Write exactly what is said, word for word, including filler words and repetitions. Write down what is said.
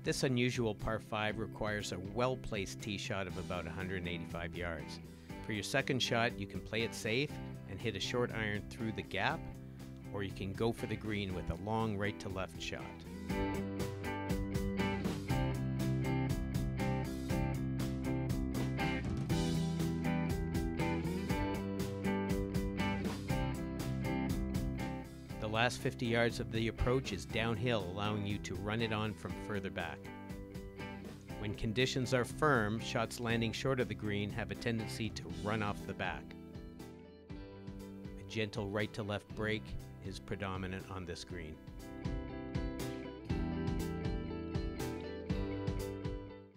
This unusual par five requires a well-placed tee shot of about one hundred eighty-five yards. For your second shot, you can play it safe and hit a short iron through the gap, or you can go for the green with a long right to left shot. The last fifty yards of the approach is downhill, allowing you to run it on from further back. When conditions are firm, shots landing short of the green have a tendency to run off the back. A gentle right to left break is predominant on this green.